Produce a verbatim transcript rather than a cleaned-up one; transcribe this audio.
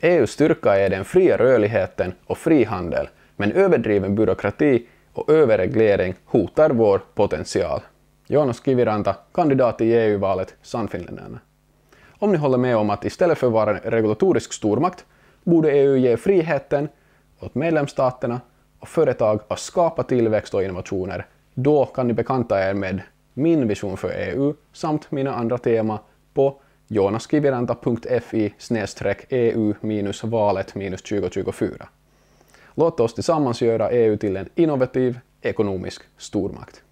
E U:s styrka är den fria rörligheten och frihandel, men överdriven byråkrati och överreglering hotar vår potential. Joonas Kiviranta, kandidat i E U-valet, Sannfinländarna. Om ni håller med om att istället för att vara en regulatorisk stormakt borde E U ge friheten åt medlemsstaterna och företag att skapa tillväxt och innovationer, då kan ni bekanta er med min vision för E U samt mina andra teman på joonaskiviranta punkt fi snedstreck E U valet tjugo tjugofyra. Låt oss tillsammans göra E U till en innovativ ekonomisk stormakt.